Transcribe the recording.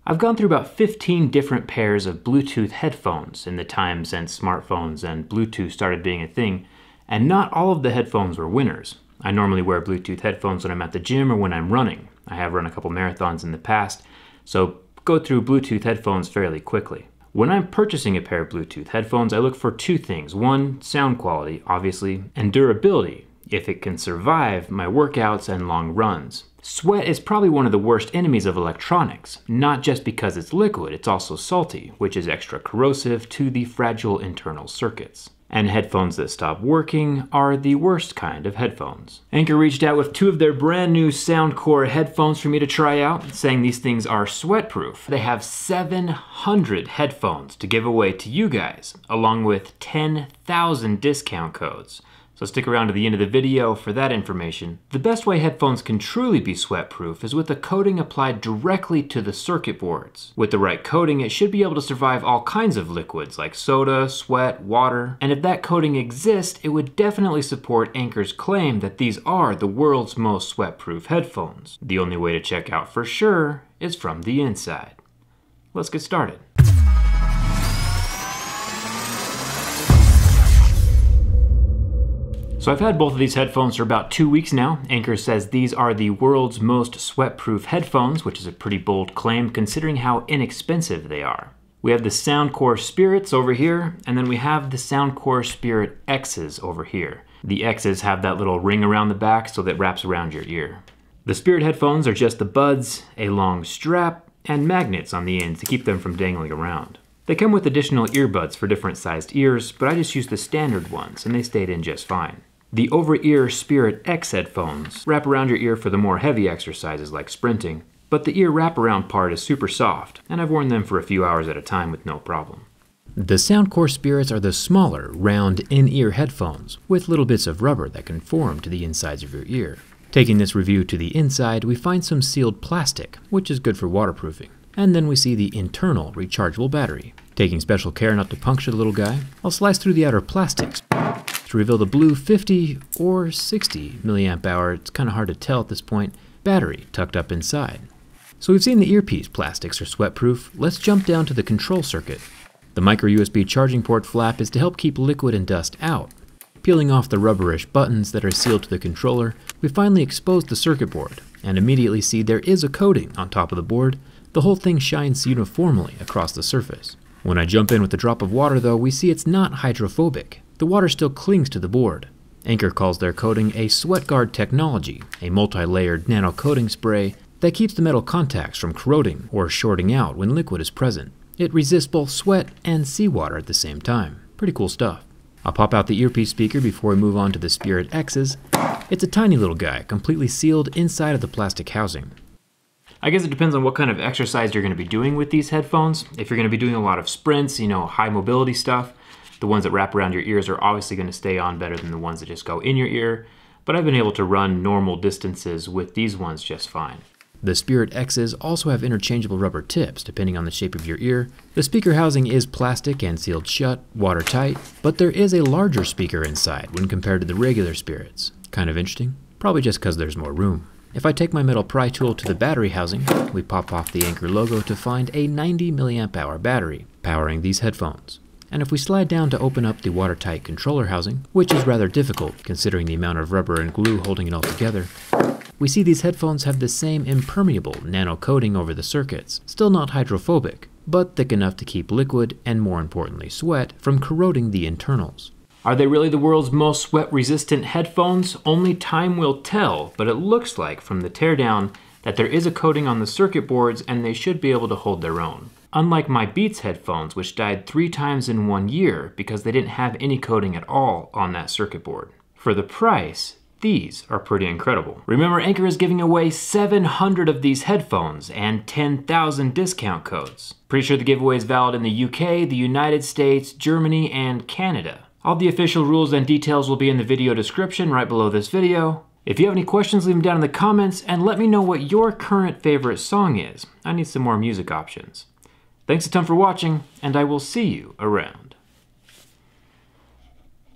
I've gone through about 15 different pairs of Bluetooth headphones in the time since smartphones and Bluetooth started being a thing, and not all of the headphones were winners. I normally wear Bluetooth headphones when I'm at the gym or when I'm running. I have run a couple marathons in the past, so go through Bluetooth headphones fairly quickly. When I'm purchasing a pair of Bluetooth headphones, I look for two things. One, sound quality, obviously, and durability, if it can survive my workouts and long runs. Sweat is probably one of the worst enemies of electronics, not just because it's liquid, it's also salty, which is extra corrosive to the fragile internal circuits. And headphones that stop working are the worst kind of headphones. Anker reached out with two of their brand new SoundCore headphones for me to try out, saying these things are sweat-proof. They have 700 headphones to give away to you guys, along with 10,000 discount codes. So stick around to the end of the video for that information. The best way headphones can truly be sweat-proof is with a coating applied directly to the circuit boards. With the right coating, it should be able to survive all kinds of liquids like soda, sweat, water, and if that coating exists, it would definitely support Anker's claim that these are the world's most sweat-proof headphones. The only way to check out for sure is from the inside. Let's get started. So I've had both of these headphones for about 2 weeks now. Anker says these are the world's most sweat-proof headphones, which is a pretty bold claim considering how inexpensive they are. We have the SoundCore Spirits over here, and then we have the SoundCore Spirit X's over here. The X's have that little ring around the back so that wraps around your ear. The Spirit headphones are just the buds, a long strap, and magnets on the ends to keep them from dangling around. They come with additional earbuds for different sized ears, but I just used the standard ones and they stayed in just fine. The over-ear Spirit X headphones wrap around your ear for the more heavy exercises like sprinting, but the ear wraparound part is super soft, and I've worn them for a few hours at a time with no problem. The SoundCore Spirits are the smaller, round in-ear headphones with little bits of rubber that can form to the insides of your ear. Taking this review to the inside, we find some sealed plastic, which is good for waterproofing. And then we see the internal rechargeable battery. Taking special care not to puncture the little guy, I'll slice through the outer plastics to reveal the blue 50 or 60 milliamp hour, it's kind of hard to tell at this point, battery tucked up inside. So we've seen the earpiece plastics are sweat-proof. Let's jump down to the control circuit. The micro USB charging port flap is to help keep liquid and dust out. Peeling off the rubberish buttons that are sealed to the controller, we finally expose the circuit board and immediately see there is a coating on top of the board. The whole thing shines uniformly across the surface. When I jump in with a drop of water though, we see it's not hydrophobic. The water still clings to the board. Anker calls their coating a SweatGuard technology, a multi-layered nano coating spray that keeps the metal contacts from corroding or shorting out when liquid is present. It resists both sweat and seawater at the same time. Pretty cool stuff. I'll pop out the earpiece speaker before we move on to the Spirit X's. It's a tiny little guy, completely sealed inside of the plastic housing. I guess it depends on what kind of exercise you're going to be doing with these headphones. If you're going to be doing a lot of sprints, high mobility stuff, the ones that wrap around your ears are obviously going to stay on better than the ones that just go in your ear, but I've been able to run normal distances with these ones just fine. The Spirit X's also have interchangeable rubber tips depending on the shape of your ear. The speaker housing is plastic and sealed shut, watertight, but there is a larger speaker inside when compared to the regular Spirits. Kind of interesting, probably just because there's more room. If I take my metal pry tool to the battery housing, we pop off the Anker logo to find a 90 milliamp hour battery powering these headphones. And if we slide down to open up the watertight controller housing, which is rather difficult considering the amount of rubber and glue holding it all together, we see these headphones have the same impermeable nano coating over the circuits, still not hydrophobic, but thick enough to keep liquid and more importantly sweat from corroding the internals. Are they really the world's most sweat-resistant headphones? Only time will tell, but it looks like from the teardown that there is a coating on the circuit boards and they should be able to hold their own. Unlike my Beats headphones, which died 3 times in 1 year because they didn't have any coating at all on that circuit board. For the price, these are pretty incredible. Remember, Anker is giving away 700 of these headphones and 10,000 discount codes. Pretty sure the giveaway is valid in the UK, the United States, Germany, and Canada. All the official rules and details will be in the video description right below this video. If you have any questions, leave them down in the comments and let me know what your current favorite song is. I need some more music options. Thanks a ton for watching, and I will see you around.